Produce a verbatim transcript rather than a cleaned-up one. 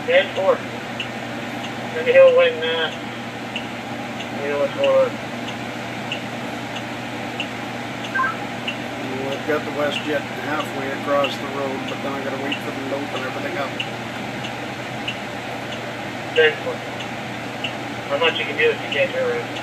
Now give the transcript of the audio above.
ten four. Let me know when, uh, you know what's going on. Well, I've got the WestJet halfway across the road, but then I gotta wait for them to open everything up. ten four. How much you can do if you get here around?